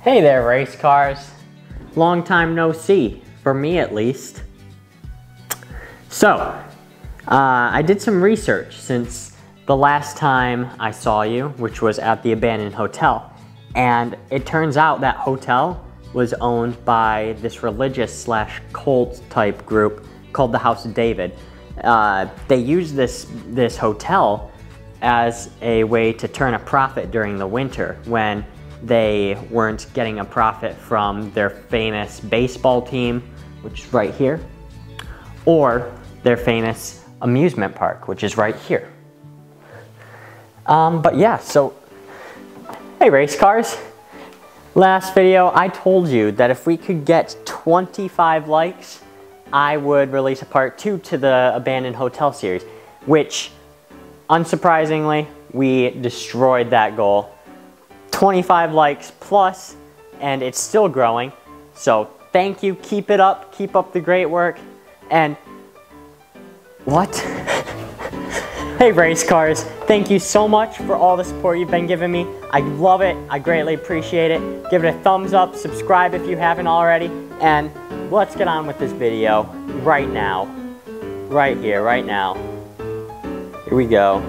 Hey there, race cars. Long time no see, for me at least. So, I did some research since the last time I saw you, which was at the abandoned hotel. And it turns out that hotel was owned by this religious / cult type group called the House of David. They used this hotel as a way to turn a profit during the winter when they weren't getting a profit from their famous baseball team, which is right here, or their famous amusement park, which is right here. But yeah, so, hey race cars. Last video, I told you that if we could get 25 likes, I would release a part 2 to the abandoned hotel series, which, unsurprisingly, we destroyed that goal. 25 likes plus, and it's still growing. So thank you, keep it up, keep up the great work. And what? Hey race cars, thank you so much for all the support you've been giving me. I love it, I greatly appreciate it. Give it a thumbs up, subscribe if you haven't already, and let's get on with this video right now. Right here, right now. Here we go.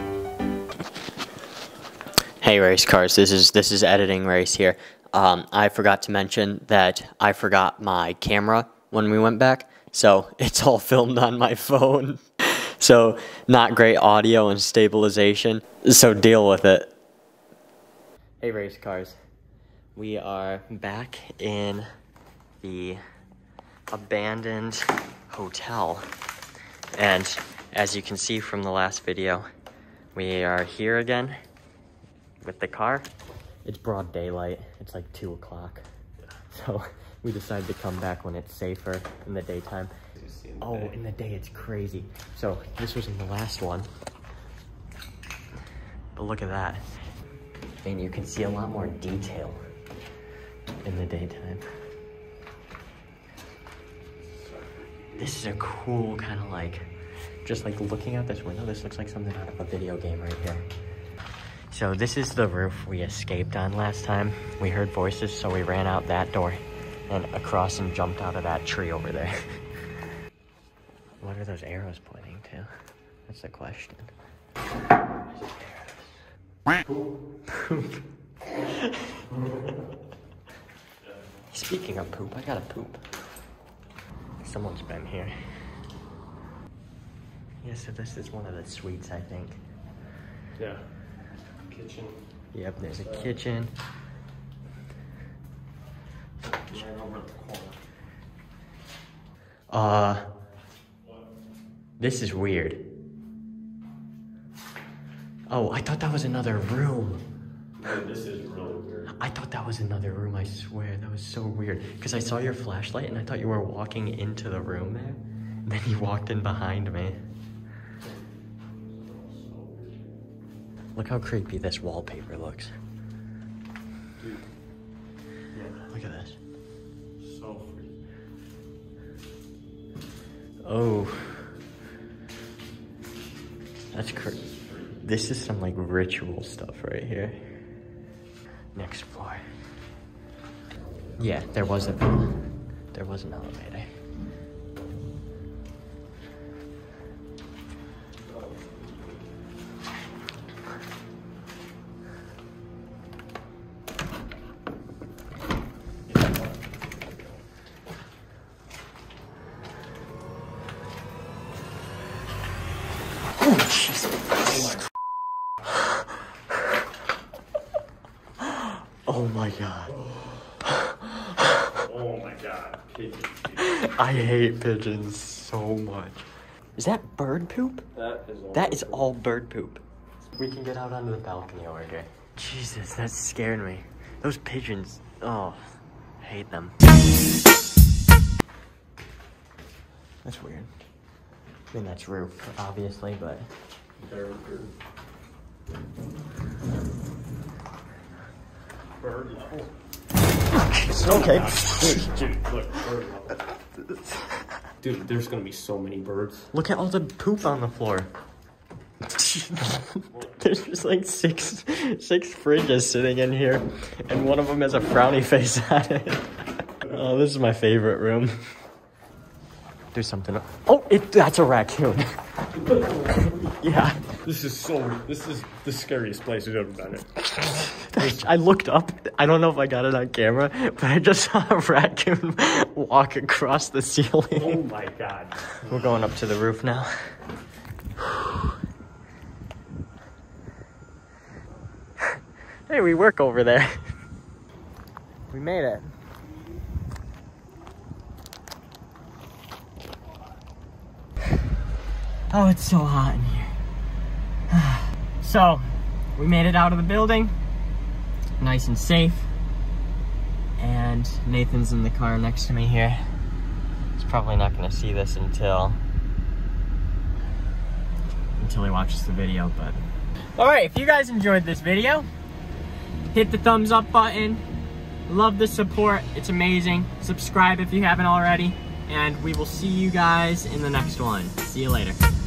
Hey race cars, this is editing race here. I forgot to mention that I forgot my camera when we went back, so it's all filmed on my phone. So not great audio and stabilization, so deal with it. Hey race cars, we are back in the abandoned hotel, and as you can see from the last video, we are here again with the car. It's broad daylight, it's like 2 o'clock. So we decided to come back when it's safer in the daytime. Oh, in the day it's crazy. So this was in the last one. But look at that. And you can see a lot more detail in the daytime. This is a cool kind of like, just like looking out this window, this looks like something out of a video game right here. So this is the roof we escaped on last time. We heard voices, so we ran out that door and across and jumped out of that tree over there. What are those arrows pointing to? That's the question. Poop. Speaking of poop, I gotta poop. Someone's been here. Yeah, so this is one of the suites, I think. Yeah. Kitchen. Yep, there's a kitchen. Right over the corner. This is weird. Oh, I thought that was another room. No, this is really weird. I thought that was another room, I swear. That was so weird. Because I saw your flashlight and I thought you were walking into the room there. And then you walked in behind me. Look how creepy this wallpaper looks. Dude. Yeah. Look at this. So freaky. Oh. That's crazy. This is some like ritual stuff right here. Next floor. Yeah, there was an elevator. Oh my god. Oh my god. Pigeons. I hate pigeons so much. Is that bird poop? That is all bird poop. We can get out onto the balcony over here. Jesus, that scared me. Those pigeons, oh, I hate them. That's weird. I mean, that's roof, obviously, but... Bird level. Okay. Dude, look, bird level. Dude, there's gonna be so many birds. Look at all the poop on the floor. There's just like six fridges sitting in here, and one of them has a frowny face at it. Oh, this is my favorite room. There's something. Oh, that's a raccoon. Yeah. This is the scariest place we've ever been in. I looked up. I don't know if I got it on camera, but I just saw a raccoon walk across the ceiling. Oh my God. We're going up to the roof now. Hey, we work over there. We made it. Oh, it's so hot in here. So, we made it out of the building. Nice and safe. And Nathan's in the car next to me here. He's probably not gonna see this until he watches the video, but. All right, if you guys enjoyed this video, hit the thumbs up button. Love the support, it's amazing. Subscribe if you haven't already, and we will see you guys in the next one. See you later.